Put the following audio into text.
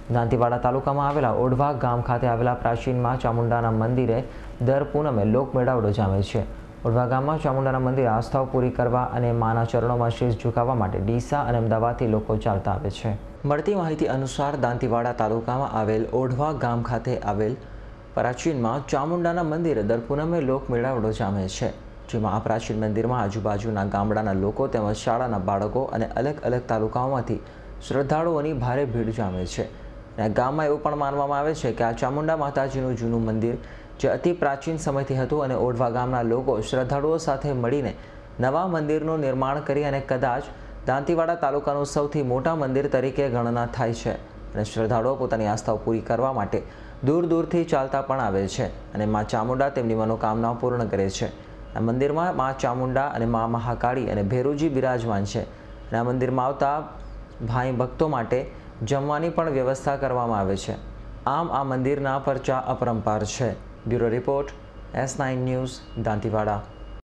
દાંતીવાડા તાલુકામાં આવેલા ઓઢવા ગામ ખાતે આવેલા પ્રાચીન માં ચામુંડાના મંદિરે દર પૂનમે લોકમેળાવડો જામે છે। ઓઢવા ગામમાં ચામુંડાના મંદિરે આસ્થાઓ પૂરી કરવા અને માના ચરણોમાં શીશ ઝુકાવવા માટે ડીસા અને અમદાવાદથી લોકો ચાલતા આવે છે। મળતી માહિતી અનુસાર દાંતીવાડા તાલુકામાં આવેલ ઓઢવા ગામ ખાતે આવેલ પ્રાચીનમાં ચામુંડાના મંદિરે દર પૂનમે લોકમેળાવડો જામે છે, જેમાં આ પ્રાચીન મંદિરમાં આજુબાજુના ગામડાના લોકો તેમજ શાળાના બાળકો અને અલગ અલગ તાલુકાઓમાંથી શ્રદ્ધાળુઓની ભારે ભીડ જામે છે। અને ગામમાં એવું પણ માનવામાં આવે છે કે આ ચામુંડા માતાજીનું જૂનું મંદિર જે અતિ પ્રાચીન સમયથી હતું અને ઓઢવા ગામના લોકો શ્રદ્ધાળુઓ સાથે મળીને નવા મંદિરનું નિર્માણ કરી અને કદાચ દાંતીવાડા તાલુકાનું સૌથી મોટા મંદિર તરીકે ગણના થાય છે। અને શ્રદ્ધાળુઓ પોતાની આસ્થાઓ પૂરી કરવા માટે દૂર દૂરથી ચાલતા પણ આવે છે અને મા ચામુંડા તેમની મનોકામનાઓ પૂર્ણ કરે છે। આ મંદિરમાં મા ચામુંડા અને મા મહાકાળી અને ભેરુજી બિરાજમાન છે અને આ મંદિરમાં આવતા ભાઈ ભક્તો માટે જમવાની પણ વ્યવસ્થા કરવામાં આવે છે। આમ આ મંદિરના પરચા અપરંપાર છે। Bureau report S9 news Dantiwada.